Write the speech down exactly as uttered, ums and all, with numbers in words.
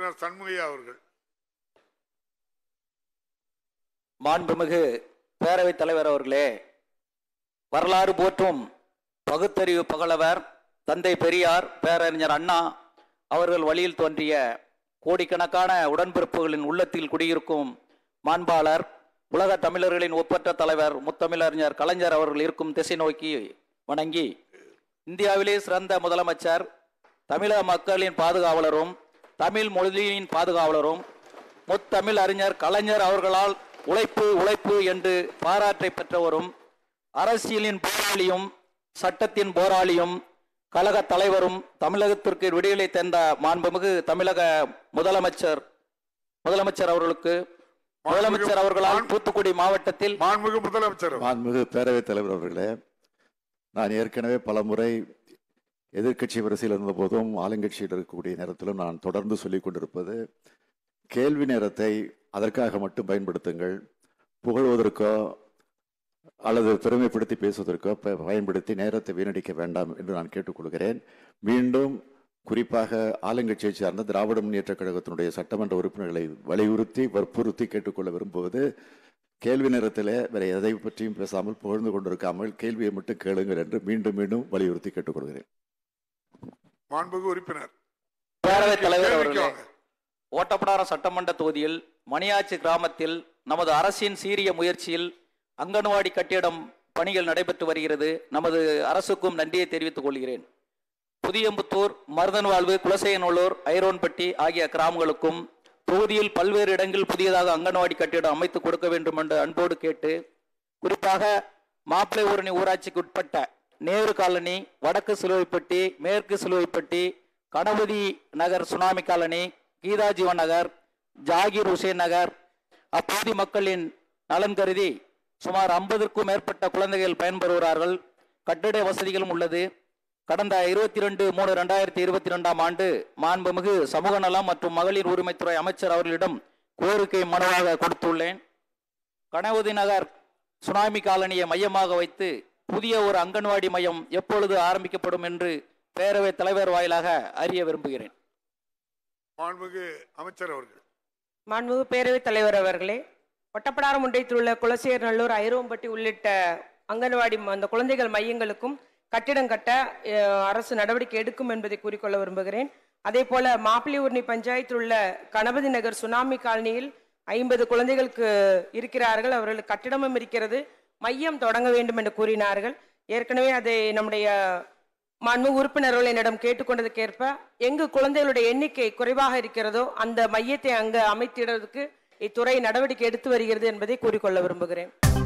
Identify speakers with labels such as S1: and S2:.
S1: உறுப்பினர் சண்முகையா அவர்கள்.
S2: மாண்புமிகு பேரவைத் தலைவர் அவர்களே, வரலாறு போற்றும் பகுத்தறிவு பகலவர் தந்தை பெரியார் பேரறிஞர் அண்ணா அவர்கள் வழியில் தோன்றிய கோடிக்கணக்கான உடன்பிறப்புகளின் உள்ளத்தில் குடியிருக்கும் மாண்பாளர் உலக தமிழர்களின் ஒப்பற்ற தலைவர் முத்தமிழறிஞர் கலைஞர் அவர்கள் இருக்கும் திசை நோக்கி வணங்கி, இந்தியாவிலே சிறந்த முதலமைச்சர், தமிழக மக்களின் பாதுகாவலரும் தமிழ் மொழியின் பாதுகாவலரும் முத்தமிழ் அறிஞர் கலைஞர் அவர்களால் உழைப்பு உழைப்பு என்று பாராட்டை பெற்றவரும் அரசியலின் போராளியும் சட்டத்தின் போராளியும் கழக தலைவரும் தமிழகத்திற்கு விடுதலை தந்த மாண்புமிகு தமிழக முதலமைச்சர் முதலமைச்சர் அவர்களுக்கு முதலமைச்சர் அவர்களால் தூத்துக்குடி மாவட்டத்தில்
S1: மாண்புமிகு முதலமைச்சர்
S3: மாண்புமிகு பேரவைத் தலைவர் அவர்களே, நான் ஏற்கனவே பல முறை எதிர்கட்சி வரிசையில் இருந்த போதும் ஆளுங்கட்சியில் இருக்கக்கூடிய நேரத்திலும் நான் தொடர்ந்து சொல்லிக் கொண்டிருப்பது, கேள்வி நேரத்தை அதற்காக மட்டும் பயன்படுத்துங்கள், புகழ்வதற்கோ அல்லது பெருமைப்படுத்தி பேசுவதற்கோ பயன்படுத்தி நேரத்தை வீணடிக்க வேண்டாம் என்று நான் கேட்டுக்கொள்கிறேன். மீண்டும் குறிப்பாக ஆளுங்கட்சியை சார்ந்த திராவிட முன்னேற்ற கழகத்தினுடைய சட்டமன்ற உறுப்பினர்களை வலியுறுத்தி வற்புறுத்தி கேட்டுக்கொள்ள விரும்புவது, கேள்வி நேரத்தில் வேற எதை பற்றியும் பேசாமல் புகழ்ந்து கொண்டிருக்காமல் கேள்வியை மட்டும் கேளுங்கள் என்று மீண்டும் மீண்டும் வலியுறுத்தி கேட்டுக்கொள்கிறேன்.
S1: மாண்புமிகு உறுப்பினர்
S2: பேரவைத் தலைவர் அவர்களே, ஓட்டப்பிடாரம் சட்டமன்ற தொகுதியில் மணியாச்சி கிராமத்தில் நமது அரசின் சீரிய முயற்சியில் அங்கன்வாடி கட்டிடம் பணிகள் நடைபெற்று வருகிறது. நமது அரசுக்கும் நன்றியை தெரிவித்துக் கொள்கிறேன். புதியம்புத்தூர், மருதன்வாழ்வு, குலசையநல்லூர், ஐரோன்பட்டி ஆகிய கிராமங்களுக்கும் தொகுதியில் பல்வேறு இடங்களில் புதியதாக அங்கன்வாடி கட்டிடம் அமைத்து கொடுக்க வேண்டும் என்று அன்போடு கேட்டு, குறிப்பாக மாப்பிள்ளை ஊரணி ஊராட்சிக்கு உட்பட்ட நேரு காலனி, வடக்கு சிலுவைப்பட்டி, மேற்கு சிலுவைப்பட்டி, கணபதி நகர் சுனாமி காலனி, கீதாஜீவன் நகர், ஜாகிர் ஹுசேன் நகர் அப்பகுதி மக்களின் நலன் கருதி சுமார் ஐம்பதுக்கும் மேற்பட்ட குழந்தைகள் பயன்பெறுகிறார்கள். கட்டிட வசதிகளும் உள்ளது. கடந்த இருபத்தி ரெண்டு மூணு ரெண்டாயிரத்தி இருபத்தி ரெண்டாம் ஆண்டு மாண்புமிகு சமூக நலம் மற்றும் மகளிர் உரிமைத்துறை அமைச்சர் அவர்களிடம் கோரிக்கை மனுவாக கொடுத்துள்ளேன். கணபதி நகர் சுனாமி காலனியை மையமாக வைத்து புதிய ஒரு அங்கன்வாடி மையம் எப்பொழுது ஆரம்பிக்கப்படும் என்று பேரவைத் தலைவர் வாயிலாக அறிய விரும்புகிறேன்.
S1: மாண்புமிகு அமைச்சர் அவர்கள்.
S4: மாண்புமிகு பேரவைத் தலைவர் அவர்களே, ஒட்டப்பிடாரம் ஒன்றியத்தில் உள்ள குலசேகரநல்லூர், ஐரோம்பட்டி உள்ளிட்ட அங்கன்வாடி அந்த குழந்தைகள் மையங்களுக்கும் கட்டிடம் கட்ட அரசு நடவடிக்கை எடுக்கும் என்பதை கூறிக்கொள்ள விரும்புகிறேன். அதே போல மாப்பிள்ளை ஊரணி பஞ்சாயத்தில் உள்ள கணபதி நகர் சுனாமி காலனியில் ஐம்பது குழந்தைகளுக்கு இருக்கிறார்கள். அவர்களுக்கு கட்டிடமும் இருக்கிறது. மையம் தொடங்க வேண்டும் என்று கூறினார்கள். ஏற்கனவே அதை நம்முடைய மாண்புமிகு உறுப்பினர்கள் என்னிடம் கேட்டுக்கொண்டதுக்கேற்ப எங்கு குழந்தைகளுடைய எண்ணிக்கை குறைவாக இருக்கிறதோ அந்த மையத்தை அங்கு அமைத்திடுவதற்கு இத்துறை நடவடிக்கை எடுத்து வருகிறது என்பதை கூறிக்கொள்ள விரும்புகிறேன்.